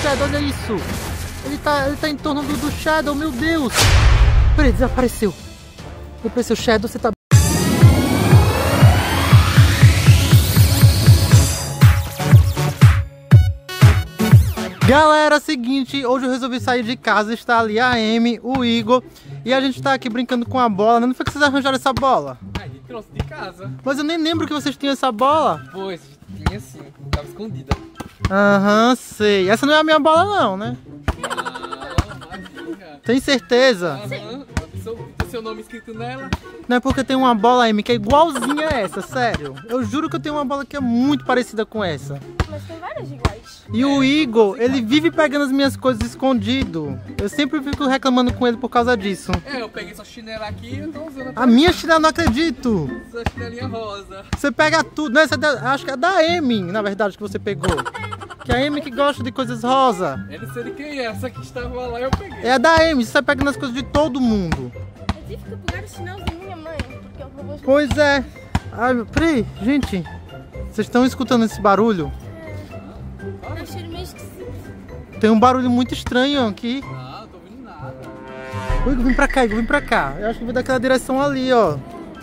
Shadow, olha isso. Ele tá em torno do Shadow, meu Deus. Peraí, desapareceu. Desapareceu, Shadow, você tá... Galera, seguinte, hoje eu resolvi sair de casa, está ali a Amy, o Igor, e a gente tá aqui brincando com a bola. Não foi que vocês arranjaram essa bola? A gente trouxe de casa. Mas eu nem lembro que vocês tinham essa bola. Pois, tinha sim, tava escondida. Aham, sei. Essa não é a minha bola não, né? Não, imagina. Tem certeza? Aham, tem seu nome escrito nela. Não é porque tem uma bola, Amy, que é igualzinha a essa, sério. Eu juro que eu tenho uma bola que é muito parecida com essa. Mas tem várias iguais. E o Igor, ele vive pegando as minhas coisas escondido. Eu sempre fico reclamando com ele por causa disso. Eu peguei sua chinela aqui e eu tô usando A minha chinela, não acredito. sua chinelinha rosa. Você pega tudo, né? Acho que é da Amy, na verdade, que você pegou. Que é a Amy que gosta de coisas rosa. Eu não sei de quem é, essa que estava lá eu peguei. É a da Amy, você tá pegando as coisas de todo mundo. Eu tive que pegar o sinal da minha mãe, porque eu vou... Pois é. Ai, peraí, gente. Vocês estão escutando esse barulho? É um cheiro meio esquisito. Tem um barulho muito estranho aqui. Não, tô ouvindo nada. Ô, Igor, vem pra cá, Igor, vem pra cá. Eu acho que vai daquela direção ali, ó.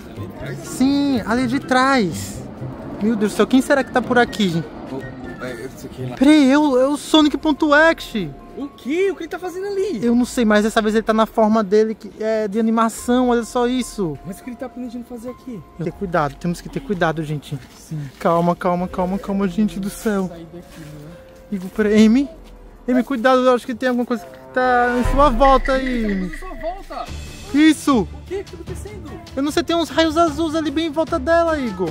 Sim, ali de trás. Meu Deus do céu, quem será que tá por aqui? Isso aqui lá. Peraí, é o Sonic.exe. O que? O que ele tá fazendo ali? Eu não sei, mas dessa vez ele tá na forma dele que é de animação, olha só isso. Mas o que ele tá planejando fazer aqui? Ter cuidado, temos que ter cuidado, gente. Sim. Calma, calma, calma, calma, gente do céu. Sair daqui, né? Igor, peraí, Amy, cuidado, eu acho que tem alguma coisa que tá em sua volta aí. Só volta! Isso! O que tá acontecendo? Eu não sei, tem uns raios azuis ali bem em volta dela, Igor.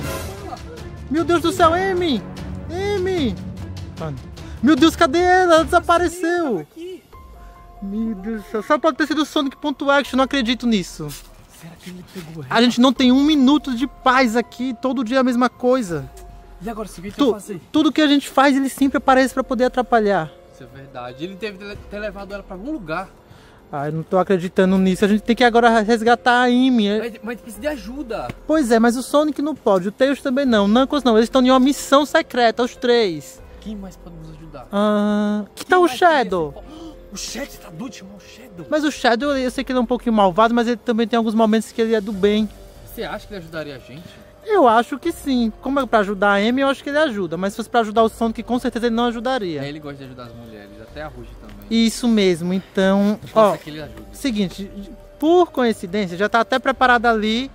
Meu Deus do céu, Amy! Amy! Mano. Meu Deus, cadê ela? Ela desapareceu! Aqui. Meu Deus do céu, só pode ter sido o Sonic.exe, eu não acredito nisso. Será que ele pegou ela? A gente não tem um minuto de paz aqui, todo dia a mesma coisa. E agora, o que ele vai fazer? Tudo que a gente faz, ele sempre aparece pra poder atrapalhar. Isso é verdade. Ele deve ter levado ela pra algum lugar. Ah, eu não tô acreditando nisso. A gente tem que agora resgatar a Amy. Mas precisa de ajuda. Pois é, mas o Sonic não pode, o Tails também não, o Knuckles não. Eles estão em uma missão secreta, os três. Quem mais pode nos ajudar? Que tal o Shadow? O Shadow, você tá doido de chamar o Shadow? Mas o Shadow, eu sei que ele é um pouquinho malvado, mas ele também tem alguns momentos que ele é do bem. Você acha que ele ajudaria a gente? Eu acho que sim. Como é pra ajudar a Amy, eu acho que ele ajuda. Mas se fosse pra ajudar o Sonic, com certeza ele não ajudaria. Ele gosta de ajudar as mulheres, até a Ruge também. Isso mesmo, então... Ó, que ele ajuda. seguinte, por coincidência, já tá até preparada ali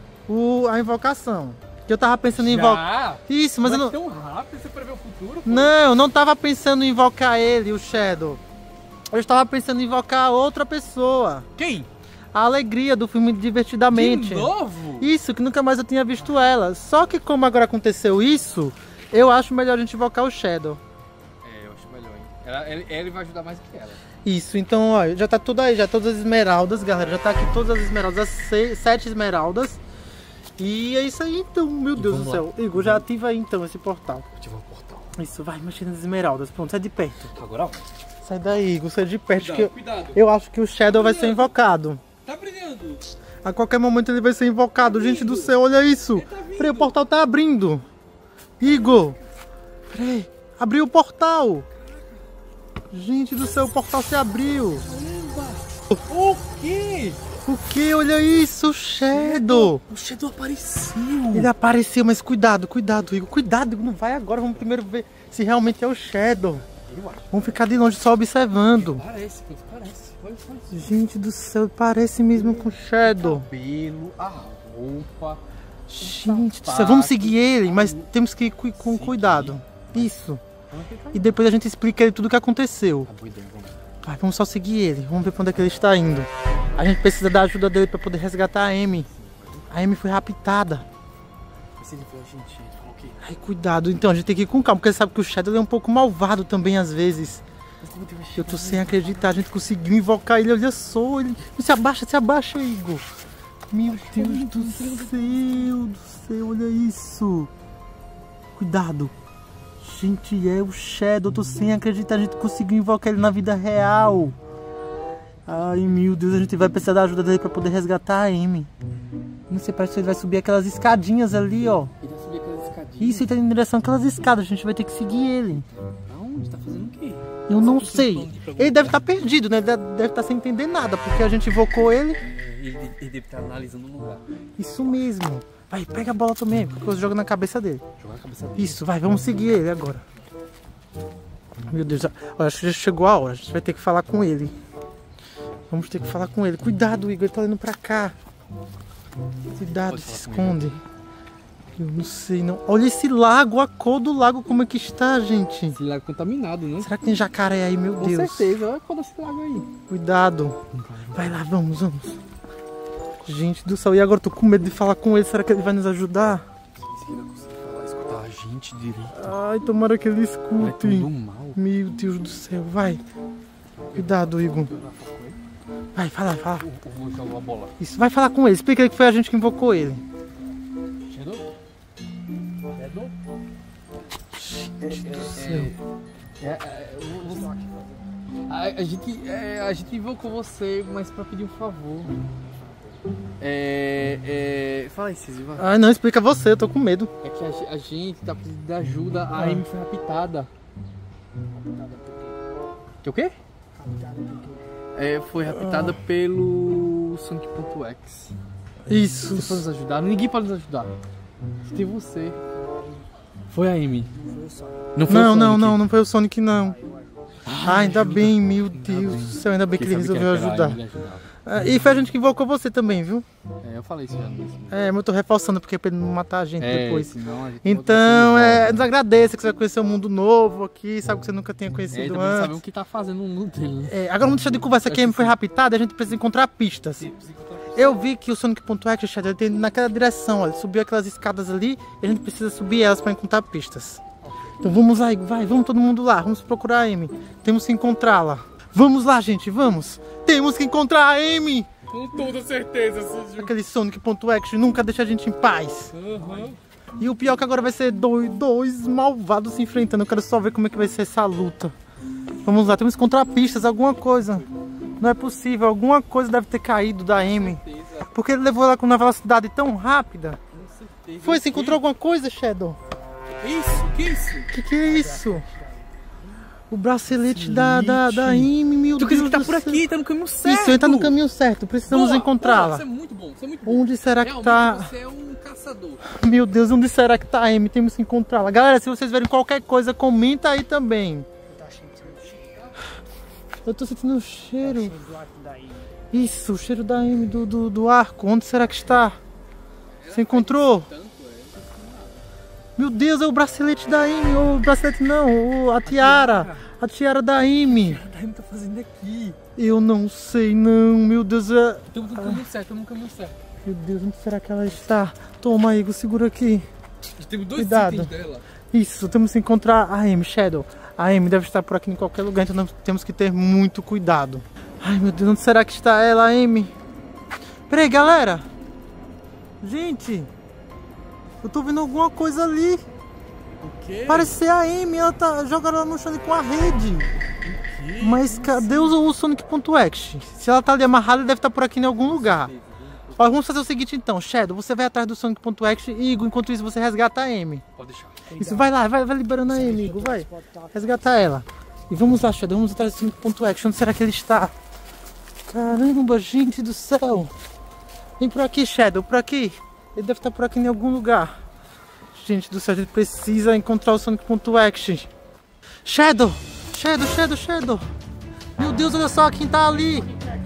a invocação. Que eu tava pensando em invocar... Isso, mas eu não... tão rápido, você prevê o futuro? Pô? Não, eu não tava pensando em invocar ele, o Shadow. Eu estava pensando em invocar outra pessoa. Quem? A Alegria do filme Divertidamente. De novo? Isso, que nunca mais eu tinha visto ela. Só que como agora aconteceu isso, eu acho melhor a gente invocar o Shadow. É, eu acho melhor, hein? Ele vai ajudar mais que ela. Isso, então, ó, já tá tudo aí, já todas as esmeraldas, galera. Já tá aqui todas as esmeraldas, as 7 esmeraldas. E é isso aí, então, meu Deus do céu. Igor, já ativa aí, então, esse portal. Ativa o portal. Isso, vai mexendo nas esmeraldas. Pronto, sai de perto. Agora, ó. Sai daí, Igor, sai de perto. Cuidado. Eu acho que o Shadow vai ser invocado. Tá brilhando. A qualquer momento ele vai ser invocado. Gente do céu, olha isso. Peraí, o portal tá abrindo. Igor. Peraí, abriu o portal. Gente do céu, o portal se abriu. O quê? O que? Olha isso, o Shadow. O Shadow apareceu. Ele apareceu, mas cuidado, cuidado, Igor. Cuidado, Igor, não vai agora. Vamos primeiro ver se realmente é o Shadow. Vamos ficar de longe só observando. Parece. Olha. Gente do céu, parece mesmo com o Shadow. O cabelo, a roupa. Gente do céu, vamos seguir ele, mas temos que ir com cuidado. Isso. E depois a gente explica ele tudo o que aconteceu. Vai, vamos só seguir ele. Vamos ver pra onde é que ele está indo. A gente precisa da ajuda dele pra poder resgatar a Amy. A Amy foi raptada. Ai, cuidado. Então a gente tem que ir com calma, porque você sabe que o Shadow é um pouco malvado também às vezes. Eu tô sem acreditar, a gente conseguiu invocar ele, olha só. Ele... Se abaixa, Igor. Meu Deus do céu, olha isso. Cuidado. Gente, é o Shadow, eu tô sem acreditar, a gente conseguiu invocar ele na vida real. Ai, meu Deus, a gente vai precisar da ajuda dele pra poder resgatar a Amy. Não sei, parece que ele vai subir aquelas escadinhas ali, ó. Ele vai subir aquelas escadinhas? Isso, ele tá indo em direção àquelas escadas, a gente vai ter que seguir ele. onde? Tá fazendo o quê? Eu não sei. Ele deve estar perdido, né? Ele deve estar sem entender nada, porque a gente invocou ele. Ele deve estar analisando o lugar. Isso mesmo. Vai, pega a bola também, porque eu jogo na cabeça dele. Jogar a cabeça dele. Isso, vai, vamos seguir ele agora. Meu Deus, olha, acho que já chegou a hora. A gente vai ter que falar com ele. Vamos ter que falar com ele. Cuidado, Igor, ele tá indo pra cá. Cuidado, se esconde. Eu não sei, não. Olha esse lago, a cor do lago, como é que está, gente? Esse lago contaminado, né? Será que tem jacaré aí, meu Deus? Com certeza, olha a cor desse lago aí. Cuidado. Vai lá, vamos. Gente do céu, e agora eu tô com medo de falar com ele. Será que ele vai nos ajudar? Se ele conseguir falar, escutar a gente direito. Ai, tomara que ele É escute. tudo mal. Meu Deus do céu, vai. Cuidado, Igor. Vai, fala. Eu vou jogar uma bola. Isso, vai falar com ele. Explica aí que foi a gente que invocou ele. Shadow? Gente do céu. A gente invocou você, mas pra pedir um favor. Fala aí, Císio, vai. Ai, não, explica você, eu tô com medo. É que a gente tá precisando de ajuda, a Amy foi raptada. Que o quê? Foi raptada pelo Sonic.exe. Isso. Você pode nos ajudar? Ninguém pode nos ajudar. Só tem você. Foi a Amy. Não foi o Sonic. Não foi o Sonic, não. Ainda bem, meu Deus do céu, ainda bem que ele resolveu ajudar. E foi a gente que invocou você também, viu? Eu falei isso já. Mas eu tô reforçando porque é pra ele não matar a gente depois. Senão a gente Então, nos agradeça que você vai conhecer um mundo novo aqui, sabe que você nunca tinha conhecido também antes. saber o que tá fazendo no mundo dele. Agora vamos deixar de conversa que a Amy foi raptada e a gente precisa encontrar pistas. Eu vi que o Sonic.exe, ele tem naquela direção, olha, subiu aquelas escadas ali e a gente precisa subir elas para encontrar pistas. Então vamos lá, vai, vamos todo mundo lá, vamos procurar a Amy. Temos que encontrá-la. Vamos lá, gente, vamos. Temos que encontrar a Amy. Com toda certeza, Císio. Aquele Sonic.exe nunca deixa a gente em paz. E o pior é que agora vai ser dois malvados se enfrentando. Eu quero só ver como é que vai ser essa luta. Vamos lá, temos que encontrar pistas, alguma coisa. Não é possível, alguma coisa deve ter caído da Amy. Porque ele levou ela com uma velocidade tão rápida. Foi, você encontrou alguma coisa, Shadow? Isso, que isso? Que é isso? O bracelete da Amy, meu Tu Deus que tá do por céu. aqui, tá no caminho certo. Isso, ele tá no caminho certo, precisamos encontrá-la. Isso é muito bom, isso é muito bom. Onde será que Realmente tá? Você é um caçador. Meu Deus, onde será que tá a Amy? Temos que encontrá-la. Galera, se vocês verem qualquer coisa, comenta aí também. Eu tô sentindo o cheiro. Isso, o cheiro da Amy do arco. Onde será que está? Você encontrou? Meu Deus, é o bracelete da Amy. O bracelete não, a tiara. A tiara da Amy. O que a Amy tá fazendo aqui? Eu não sei não, meu Deus. Estamos no caminho certo, estamos no caminho certo. Meu Deus, onde será que ela está? Toma, Igor, segura aqui. Temos dois Cuidado. itens dela. Isso, temos que encontrar a Amy, Shadow. A Amy deve estar por aqui em qualquer lugar, então nós temos que ter muito cuidado. Ai, meu Deus, onde será que está ela, Amy? Peraí, galera. Gente, eu tô vendo alguma coisa ali. O quê? Parece ser a Amy, ela tá jogando ela no chão com a rede. Mas cadê o Sonic.exe? Se ela tá ali amarrada, ele deve estar por aqui em algum lugar. Ó, vamos fazer o seguinte então, Shadow, você vai atrás do Sonic.exe e Igor, enquanto isso você resgata a Amy. Pode deixar. Isso, vai lá, vai liberando a Amy, Igor, vai. Resgatar ela. E vamos lá, Shadow, vamos atrás do Sonic.exe. Onde será que ele está? Caramba, gente do céu. Vem por aqui, Shadow, por aqui. Ele deve estar por aqui em algum lugar. Gente do céu, a gente precisa encontrar o Sonic.exe. Shadow! Shadow! Meu Deus, olha só quem tá ali.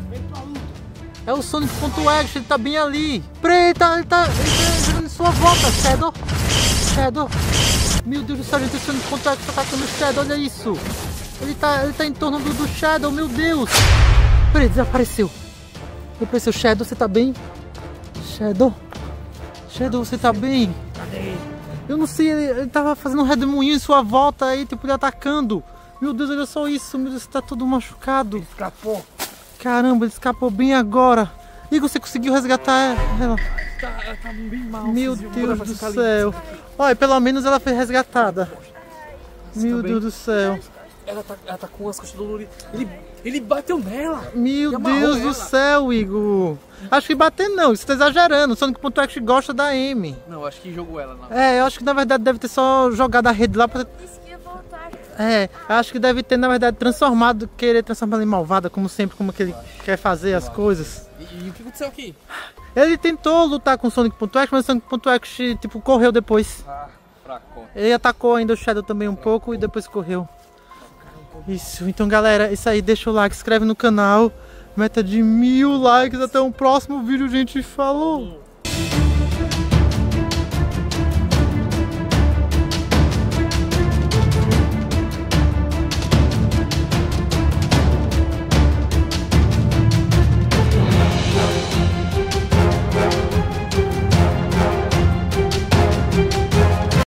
É o Sonic.exe, ele tá bem ali. Peraí, ele tá girando em sua volta, Shadow. Meu Deus do céu, gente, o Sonic.exe tá atacando o Shadow, olha isso. Ele tá em torno do Shadow, meu Deus. Peraí, desapareceu. Shadow, você tá bem? Shadow, você tá bem? Cadê? Eu não sei, ele tava fazendo um redemoinho em sua volta aí, tipo, ele atacando. Meu Deus, olha só isso, meu Deus, você tá todo machucado. Ele escapou. Caramba, ele escapou bem agora. Igor, você conseguiu resgatar ela? Ela tá bem mal. Meu Deus do céu. Olha, pelo menos ela foi resgatada. Meu Deus do céu. Ela tá com as costas doloridas. Ele bateu nela. Meu Deus do céu, Igor. Acho que bater não, você tá exagerando. O Sonic.exe gosta da Amy. Não, acho que jogou ela. Não. Eu acho que na verdade deve ter só jogado a rede lá pra... Disse que ia voltar. acho que deve ter, na verdade, querer transformar ele em malvada, como sempre, como que ele quer fazer as coisas. E o que aconteceu aqui? Ele tentou lutar com o Sonic.exe, mas o Sonic.exe, tipo, correu depois. Fracou. Ele atacou ainda o Shadow também um pouco e depois correu. Isso, então galera, isso aí, deixa o like, se inscreve no canal. Meta de 1000 likes, até o próximo vídeo, gente. Falou!